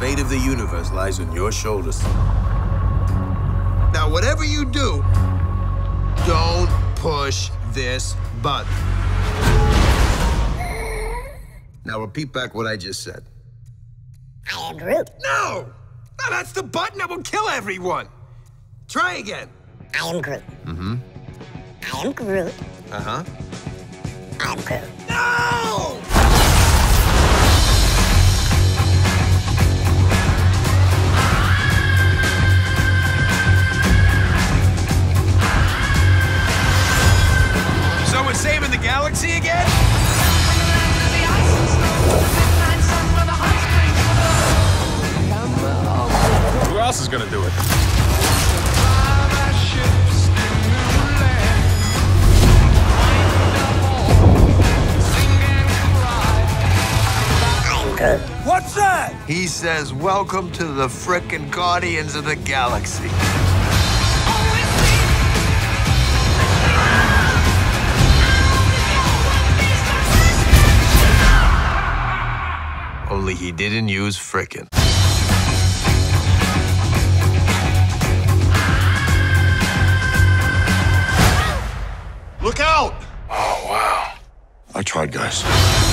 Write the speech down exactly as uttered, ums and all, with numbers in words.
fate of the universe lies on your shoulders. Now, whatever you do, don't push this button. Now, repeat back what I just said. I am Groot. No! No, that's the button that will kill everyone. Try again. I am Groot. Mm-hmm. I am Groot. Uh-huh. I'm Groot. No! So we're saving the galaxy again? Who else is gonna do it? I'm Groot. What's that? He says, welcome to the frickin' Guardians of the Galaxy. Only he didn't use frickin'. Look out! Oh, wow. I tried, guys.